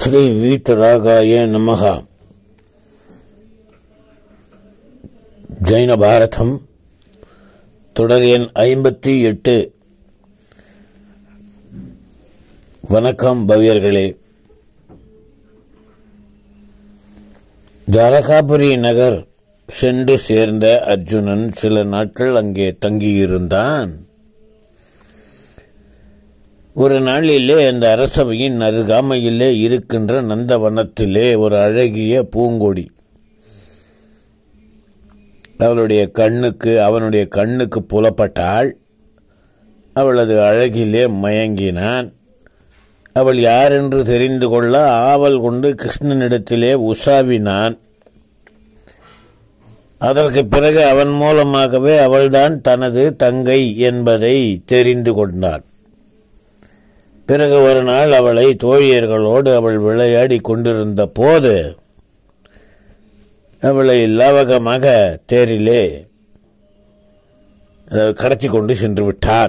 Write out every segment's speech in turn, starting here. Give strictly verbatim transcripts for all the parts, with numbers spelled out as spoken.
ஸ்ரீ வீதராகாய நமஹ. ஜைன பாரதம் தொடர் எண் ஐம்பத்தி எட்டு. வணக்கம் பவ்யர்களே. ஜாலகாபுரி நகர் சென்று சேர்ந்த அர்ஜுனன் சில நாட்கள் அங்கே தங்கியிருந்தான். ஒரு நாளிலே அந்த அரசவையின் அருகாமையிலே இருக்கின்ற நந்தவனத்திலே ஒரு அழகிய பூங்கொடி அவளுடைய கண்ணுக்கு அவனுடைய கண்ணுக்கு புலப்பட்டாள். அவளது அழகிலே மயங்கினான். அவள் யாரென்று தெரிந்து கொள்ள ஆவல் கொண்டு கிருஷ்ணனிடத்திலே உசாவினான். அதற்கு பிறகு அவன் மூலமாகவே அவள்தான் தனது தங்கை என்பதை தெரிந்து கொண்டான். பிறகு ஒரு நாள் அவளை தோழியர்களோடு அவள் விளையாடி கொண்டிருந்த போது அவளை லாவகமாக தேரிலே கடத்தி கொண்டு சென்று விட்டான்.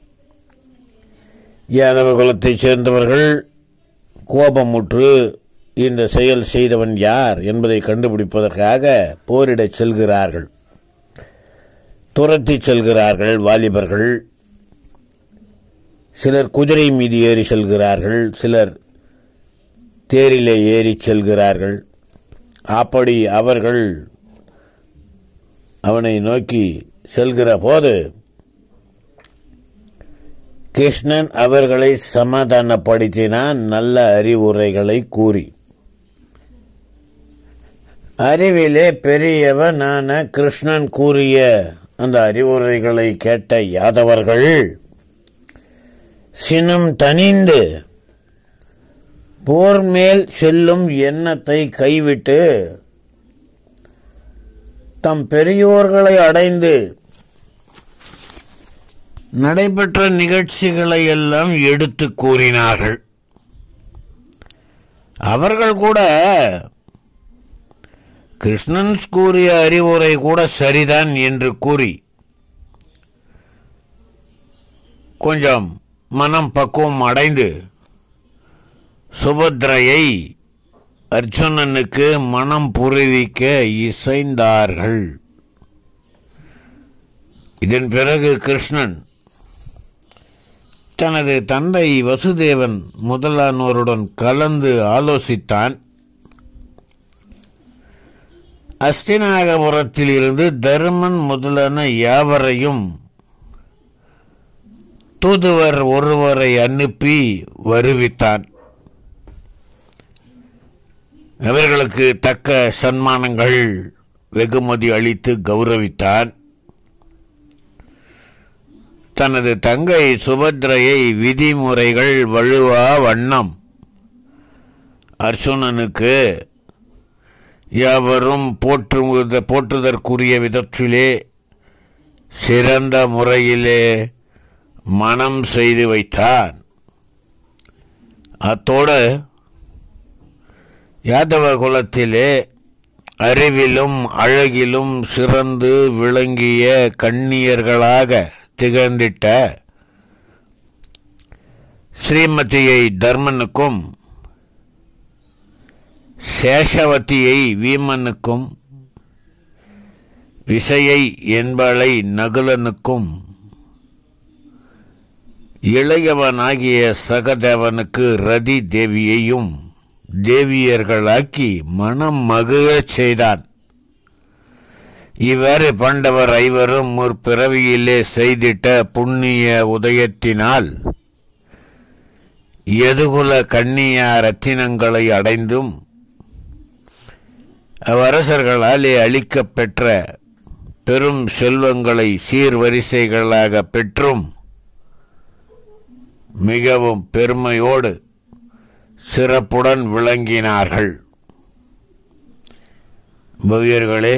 யாதவ குலத்தைச் சேர்ந்தவர்கள் கோபமுற்று இந்த செயல் செய்தவன் யார் என்பதை கண்டுபிடிப்பதற்காக போரிடச் செல்கிறார்கள். துரத்தி செல்கிறார்கள் வாலிபர்கள். சிலர் குதிரை மீது ஏறி செல்கிறார்கள், சிலர் தேரிலே ஏறி செல்கிறார்கள். அப்படி அவர்கள் அவனை நோக்கி செல்கிற போது கிருஷ்ணன் அவர்களை சமாதானப்படுத்தினான், நல்ல அறிவுரைகளை கூறி. அறிவிலே பெரியவனான கிருஷ்ணன் கூறிய அந்த அறிவுரைகளை கேட்ட யாதவர்கள் சினம் தனிந்து போர் மேல் செல்லும் எண்ணத்தை கைவிட்டு தம் பெரியோர்களை அடைந்து நடைபெற்ற நிகழ்ச்சிகளை எல்லாம் எடுத்து கூறினார்கள். அவர்கள் கூட கிருஷ்ணன் கூறிய அறிவுரை கூட சரிதான் என்று கூறி கொஞ்சம் மனம் பக்குவம் அடைந்து சுபத்ரையை அர்ஜுனனுக்கு மனம் புரிவிக்க இசைந்தார்கள். இதன் பிறகு கிருஷ்ணன் தனது தந்தை வசுதேவன் முதலானோருடன் கலந்து ஆலோசித்தான். அஸ்தினாகபுரத்தில் இருந்து தருமன் முதலான யாவரையும் தூதுவர் ஒருவரை அனுப்பி வருவித்தான். அவர்களுக்கு தக்க சன்மானங்கள் வெகுமதி அளித்து கௌரவித்தான். தனது தங்கை சுபத்ரையை விதிமுறைகள் வழுவா வண்ணம் அர்ஜுனனுக்கு யாவரும் போற்று போற்றுதற்குரிய விதத்திலே சிறந்த முறையிலே மனம் செய்து வைத்தான். அத்தோடு யாதவ குலத்திலே அறிவிலும் அழகிலும் சிறந்து விளங்கிய கன்னியர்களாக திகழ்ந்திட்ட ஸ்ரீமதியை தர்மனுக்கும் சேஷவதியை வீமனுக்கும் விசயை என்பளை நகுலனுக்கும் இளையவனாகிய சகதேவனுக்கு ரதி தேவியையும் தேவியர்களாக்கி மனம் மகிழச் செய்தான். இவ்வாறு பாண்டவர் ஐவரும் முற்பிறவியிலே செய்திட்ட புண்ணிய உதயத்தினால் யதுகுல கன்னியா ரத்தினங்களை அடைந்தும் அவ்வரசர்களாலே அளிக்கப் பெற்ற பெரும் செல்வங்களை சீர்வரிசைகளாக பெற்றும் மிகவும் பெருமையோடு சிறப்புடன் விளங்கினார்கள். பவ்யர்களே,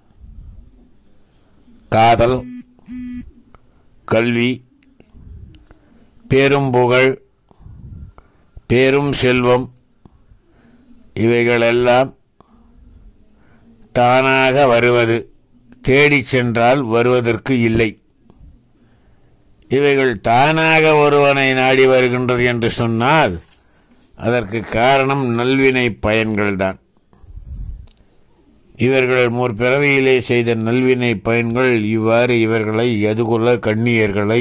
காதல், கல்வி, பேரும் புகழ், பேரும் செல்வம் இவைகளெல்லாம் தானாக வருவது, தேடி சென்றால் வருவதற்கு இல்லை. இவைகள் தானாக ஒருவனை நாடி வருகின்றது என்று சொன்னால் அதற்கு காரணம் நல்வினை பயன்கள்தான். இவர்கள் முற்பிறவியிலே செய்த நல்வினை பயன்கள் இவ்வாறு இவர்களை யதுகுல கண்ணியர்களை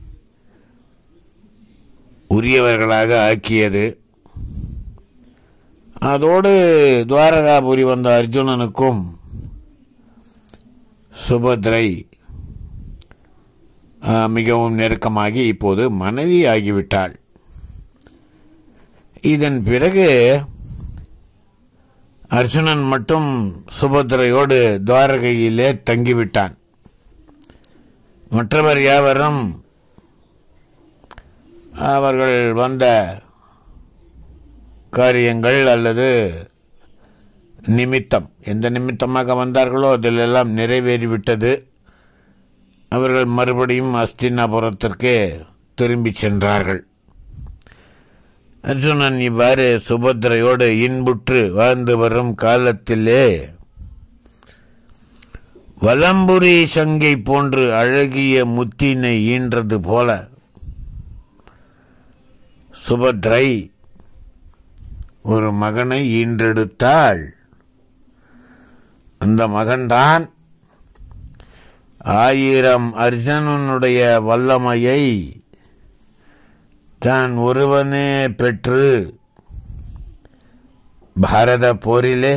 உரியவர்களாக ஆக்கியது. அதோடு துவாரகாபுரி வந்த அர்ஜுனனுக்கும் சுபத்ரை மிகவும் நெருக்கமாகி இப்போது மனைவி ஆகிவிட்டாள். இதன் பிறகு அர்ஜுனன் மட்டும் சுபத்ரையோடு துவாரகையிலே தங்கிவிட்டான். மற்றவர் யாவரும் அவர்கள் வந்த காரியங்கள் அல்லது நிமித்தம் எந்த நிமித்தமாக வந்தார்களோ அதிலெல்லாம் நிறைவேறிவிட்டது. அவர்கள் மறுபடியும் அஸ்தினாபுரத்திற்கு திரும்பி சென்றார்கள். அர்ஜுனன் இவ்வாறு சுபத்ரையோடு இன்புற்று வாழ்ந்து வரும் காலத்திலே வலம்புரி சங்கை போன்று அழகிய முத்தினை ஈன்றது போல சுபத்ரை ஒரு மகனை ஈன்றெடுத்தாள். அந்த மகன்தான் ஆயிரம் அர்ஜுனனுடைய வல்லமையை தான் ஒருவனே பெற்று பாரத போரிலே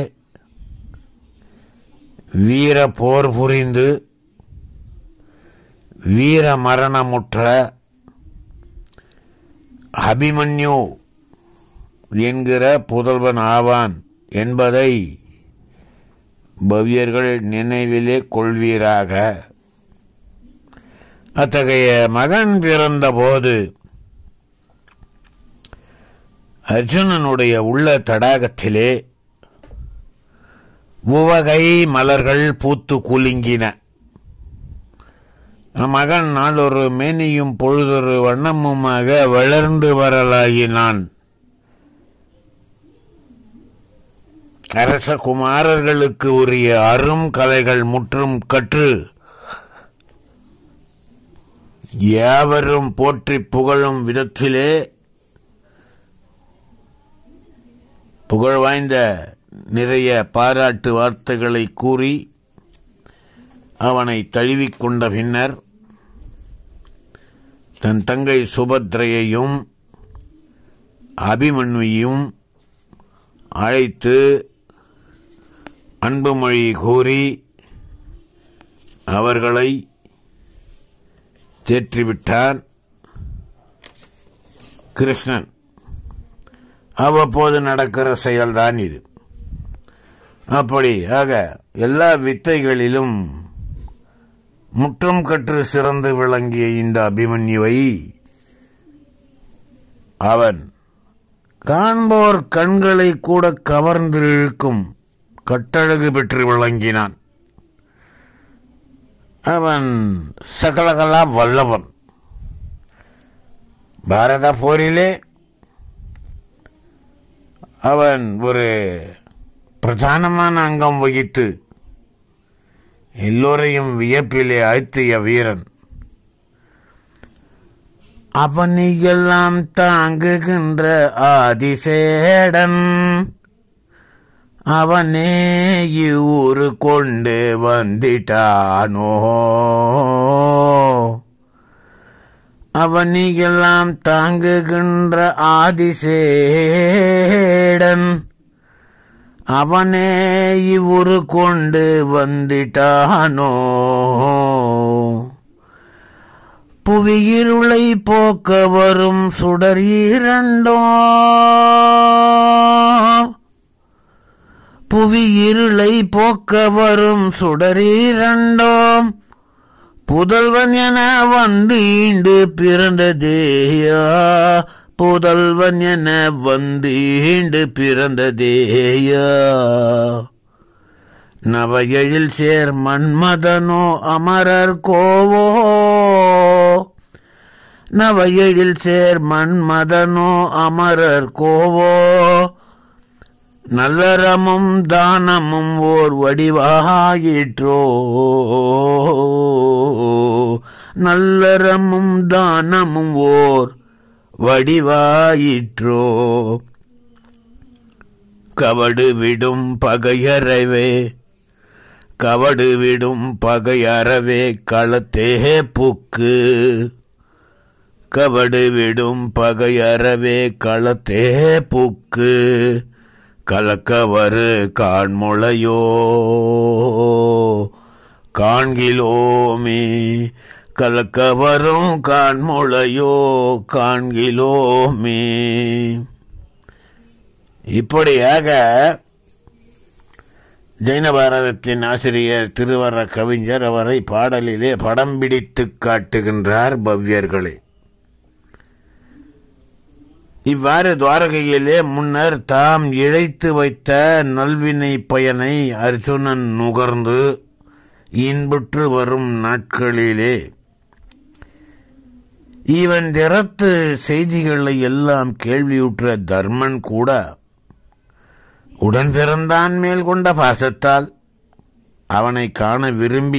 வீர போர் புரிந்து வீர மரணமுற்ற அபிமன்யு என்கிற புதல்வன் ஆவான் என்பதை பவ்யர்கள் நினைவிலே கொள்வீராக. அத்தகைய மகன் பிறந்தபோது அர்ஜுனனுடைய உள்ள தடாகத்திலே உவகை மலர்கள் பூத்து குலுங்கின. மகன் நாளொரு மேனியும் பொழுதொரு வண்ணமுமாக வளர்ந்து வரலாகினான். அரச குமாரர்களுக்கு உரிய அரும் கலைகள் முற்றும் கற்று யாவரும் போற்றி புகழும் விதத்திலே புகழ் வாய்ந்த நிறைய பாராட்டு வார்த்தைகளை கூறி அவனை தழுவிக்கொண்ட பின்னர் தன் தங்கை சுபத்ரையையும் அபிமன்யுவையும் அழைத்து அன்புமொழி கூறி அவர்களை தேற்றிவிட்டான் கிருஷ்ணன். அவ்வப்போது நடக்கிற செயல்தான் இது. அப்படி ஆக எல்லா வித்தைகளிலும் முற்றும் கற்று சிறந்து விளங்கிய இந்த அபிமன்யுவை அவன் காண்போர் கண்களை கூட கவர்ந்து இழுக்கும் கட்டழகு பெற்று விளங்கினான். அவன் சகலகலா வல்லவன். பாரத போரிலே அவன் ஒரு பிரதானமான அங்கம் வகித்து எல்லோரையும் வியப்பிலே ஆழ்த்திய வீரன். அவனையெல்லாம் தாங்குகின்ற ஆதிசேடன் அவனே இவ்வூரு கொண்டு வந்திட்டானோ. அவனையெல்லாம் தாங்குகின்ற ஆதிசேடன் அவனே இவ்வூரு கொண்டு வந்திட்டானோ. புவியிருளை போக்க வரும் சுடர் இரண்டோ புவியிருளை போக்க வரும் சுடர் இரண்டோம் புதல்வன் என வந்து ஈண்டு பிறந்ததேயா. புதல்வன் என வந்து ஈண்டு பிறந்ததேயா. நவையெழில் சேர் மன்மதனோ அமரர் கோவோ. நவையெழில் சேர் மன்மதனோ அமரர் கோவோ. நல்லறமும் தானமும் ஓர் வடிவாயிற்றோ. நல்லறமும் தானமும் ஓர் வடிவாயிற்றோ. கவடு விடும் பகையறவே கவடு விடும் பகையறவே களத்தே புக்கு கவடு விடும் பகையறவே களத்தே புக்கு கலக்கவரு காண்முளையோ காண்கிலோமே கலக்கவரும் காண்முளையோ காண்கிலோமே. இப்படியாக ஜெயின பாரதத்தின் ஆசிரியர் திருவர கவிஞர் அவரை பாடலிலே படம் பிடித்து காட்டுகின்றார் பவ்யர்களே. இவ்வாறு துவாரகையிலே முன்னர் தாம் இழைத்து வைத்த நல்வினை பயனை அர்ஜுனன் நுகர்ந்து இன்புற்று வரும் நாட்களிலே இவன் திறத்து செய்திகளை எல்லாம் கேள்வியுற்ற தர்மன் கூட உடன் பிறந்தான் மேல் கொண்ட பாசத்தால் அவனை காண விரும்பி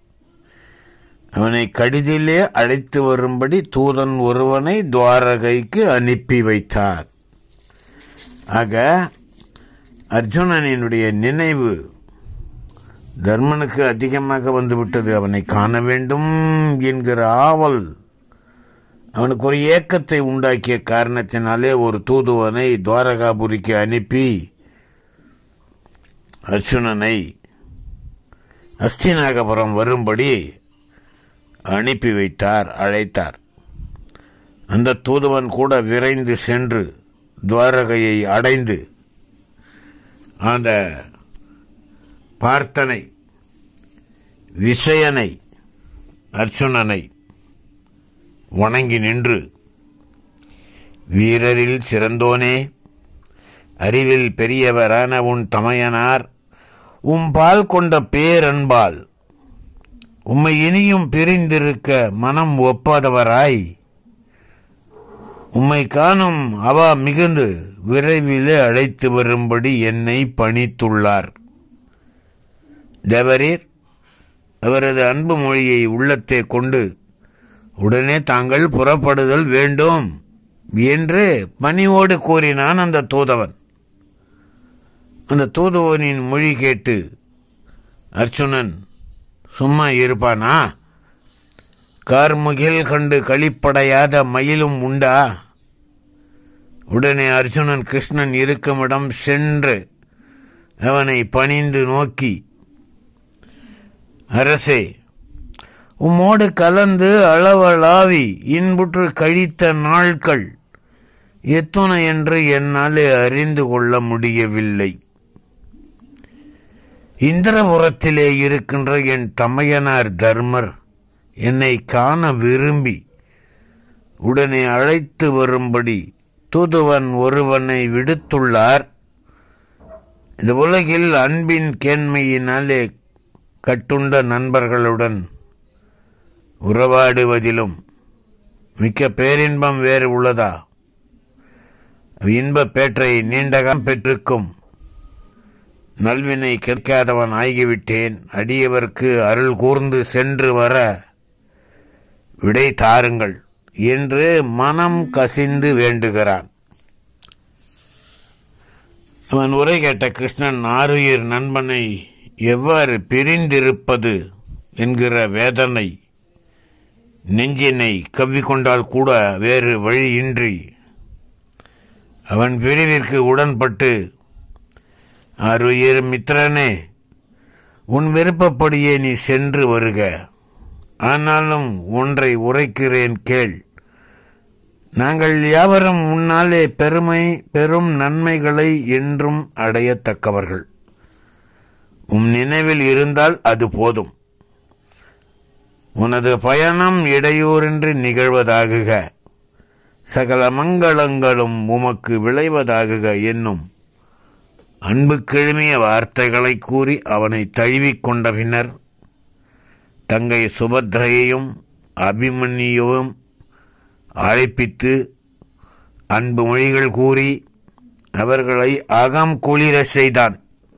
அவனை கடிதிலே அழைத்து வரும்படி தூதன் ஒருவனை துவாரகைக்கு அனுப்பி வைத்தார். ஆக அர்ஜுனனுடைய நினைவு தர்மனுக்கு அதிகமாக வந்துவிட்டது. அவனை காண வேண்டும் என்கிற ஆவல் அவனுக்கு ஒரு ஏக்கத்தை உண்டாக்கிய காரணத்தினாலே ஒரு தூதுவனை துவாரகாபுரிக்கு அனுப்பி அர்ஜுனனை ஹஸ்தினாபுரம் வரும்படி அனுப்பி வைத்தார், அழைத்தார். அந்த தூதுவன் கூட விரைந்து சென்று துவாரகையை அடைந்து அந்த பார்த்தனை விசயனை அர்ஜுனனை வணங்கி நின்று, வீரரில் சிறந்தோனே, அறிவில் பெரியவரான உன் தமையனார் உம்பால் கொண்ட பேரன்பால் உம்மை இனியும் பிரிந்திருக்க மனம் ஒப்பாதவராய் உம்மை காணும் அவா மிகுந்து விரைவிலே அழைத்து வரும்படி என்னை பணித்துள்ளார். தேவரீர் அவரது அன்பு மொழியை உள்ளத்தே கொண்டு உடனே தாங்கள் புறப்படுதல் வேண்டும் என்று பணிவோடு கூறினான் அந்த தூதவன். அந்த தூதுவனின் மொழி கேட்டு அர்ஜுனன் சும்மா இருப்பானா? கார்முகில் கண்டு களிப்படையாத மயிலும் உண்டா? உடனே அர்ஜுனன் கிருஷ்ணன் இருக்குமிடம் சென்று அவனை பணிந்து நோக்கி, அரசே, உம்மோடு கலந்து அளவளாவி இன்புற்று கழித்த நாட்கள் எத்துணை என்று என்னாலே அறிந்து கொள்ள முடியவில்லை. இந்திரபுரத்திலே இருக்கின்ற என் தமையனார் தர்மர் என்னை காண விரும்பி உடனே அழைத்து வரும்படி தூதுவன் ஒருவனை விடுத்துள்ளார். இந்த உலகில் அன்பின் கேண்மையினாலே கட்டுண்ட நண்பர்களுடன் உறவாடுவதிலும் மிக்க பேரின்பம் வேறு உள்ளதா? இன்ப பேற்றை நீண்டகம் பெற்றிருக்கும் நல்வினை கேட்காதவன் ஆகிவிட்டேன். அடியவர்க்கு அருள் கூர்ந்து சென்று வர விடை தாருங்கள் என்று மனம் கசிந்து வேண்டுகிறான். அவன் உரை கேட்ட கிருஷ்ணன் ஆருயிர் நண்பனை எவ்வாறு பிரிந்திருப்பது என்கிற வேதனை நெஞ்சினை கவ்விக்கொண்டால் கூட வேறு வழியின்றி அவன் பிரிவிற்கு உடன்பட்டு, ஆருயிர் மித்திரனே, உன் விருப்பப்படியே நீ சென்று வருக. ஆனாலும் ஒன்றை உரைக்கிறேன் கேள். நாங்கள் யாவரும் உன்னாலே பெருமை பெரும் நன்மைகளை என்றும் அடையத்தக்கவர்கள். உம் நினைவில் இருந்தால் அது போதும். உனது பயணம் இடையூறின்றி நிகழ்வதாகுக. சகல மங்களங்களும் உமக்கு விளைவதாகுக என்னும் அன்பு கிழமிய வார்த்தைகளை கூறி அவனை தழுவிக் கொண்ட பின்னர் தங்கை சுபத்ரையையும் அபிமன்யுவும் அழைப்பித்து அன்பு மொழிகள் கூறி அவர்களை அகம் குளிர செய்தான்.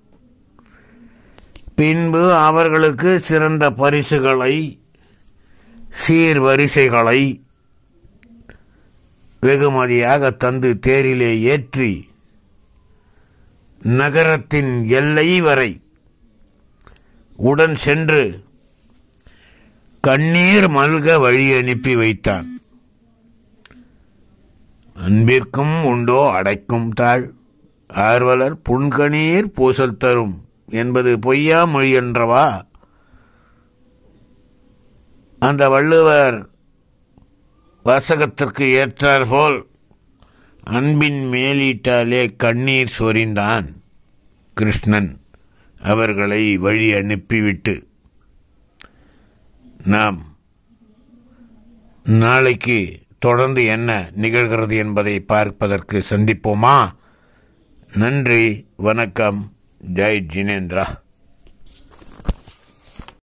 பின்பு அவர்களுக்கு சிறந்த பரிசுகளை சீர்வரிசைகளை வெகுமதியாக தந்து தேரிலே ஏற்றி நகரத்தின் எல்லை வரை உடன் சென்று கண்ணீர் மல்க வழி அனுப்பி வைத்தான். அன்பிற்கும் உண்டோ அடைக்கும் தாழ், ஆர்வலர் புன்கணீர் பூசல் தரும் என்பது பொய்யா மொழி என்றவா? அந்த வள்ளுவர் வாசகத்திற்கு ஏற்றாற்போல் அன்பின் மேலீட்டாலே கண்ணீர் சொரிந்தான் கிருஷ்ணன் அவர்களை வழி அனுப்பிவிட்டு. நாம் நாளைக்கு தொடர்ந்து என்ன நிகழ்கிறது என்பதை பார்ப்பதற்கு சந்திப்போமா? நன்றி, வணக்கம், ஜெய் ஜினேந்திரா.